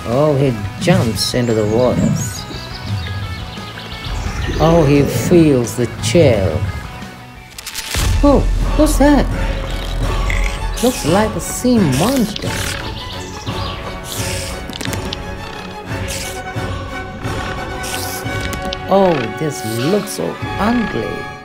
Oh, he jumps into the water. Oh, he feels the chill. Oh, what's that? Looks like a sea monster. Oh, this looks so ugly.